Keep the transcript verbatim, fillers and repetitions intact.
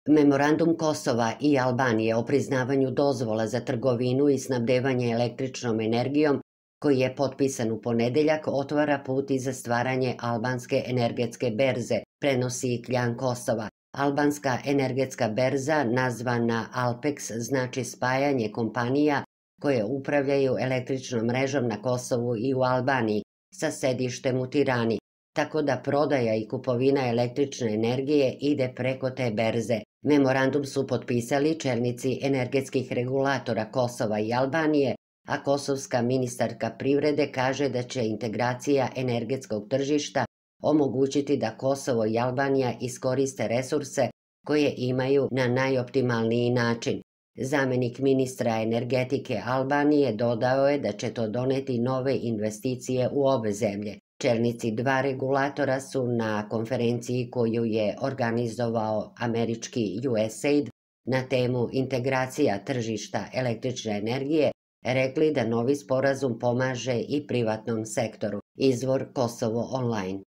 Memorandum Kosova i Albanije o priznavanju dozvola za trgovinu i snabdevanje električnom energijom, koji je potpisan u ponedeljak, otvara put i za stvaranje albanske energetske berze, prenosi Kljan Kosova. Albanska energetska berza, nazvana Alpex, znači spajanje kompanija koje upravljaju električnom mrežom na Kosovu i u Albaniji, sa sedištem u Tirani, tako da prodaja i kupovina električne energije ide preko te berze. Memorandum su potpisali čelnici energetskih regulatora Kosova i Albanije, a kosovska ministarka privrede kaže da će integracija energetskog tržišta omogućiti da Kosovo i Albanija iskoriste resurse koje imaju na najoptimalniji način. Zamenik ministra energetike Albanije dodao je da će to doneti nove investicije u obe zemlje. Čelnici dva regulatora su na konferenciji koju je organizovao američki U S A I D na temu integracija tržišta električne energije rekli da novi sporazum pomaže i privatnom sektoru. Izvor Kosovo online.